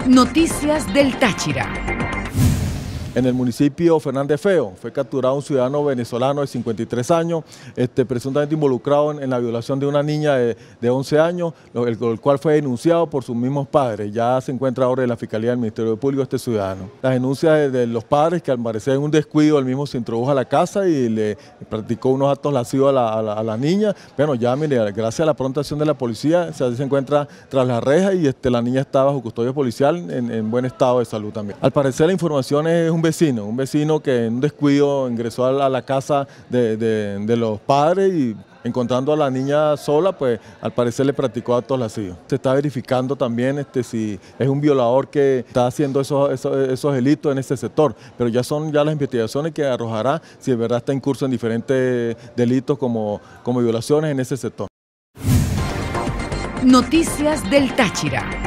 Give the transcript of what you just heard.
Noticias del Táchira. En el municipio Fernández Feo fue capturado un ciudadano venezolano de 53 años, presuntamente involucrado en la violación de una niña de 11 años, el cual fue denunciado por sus mismos padres. Ya se encuentra ahora en la Fiscalía del Ministerio Público este ciudadano. Las denuncias de los padres, que al parecer en un descuido, él mismo se introdujo a la casa y le practicó unos actos lascivos a la niña. Bueno, ya mire, gracias a la pronta acción de la policía, se encuentra tras las rejas y la niña está bajo custodia policial en buen estado de salud también. Al parecer la información es un vecino que en un descuido ingresó a la casa de los padres y encontrando a la niña sola, pues al parecer le practicó actos lascivos. Se está verificando también si es un violador que está haciendo esos delitos en ese sector, pero ya son las investigaciones que arrojará si de verdad está incurso en diferentes delitos como violaciones en ese sector. Noticias del Táchira.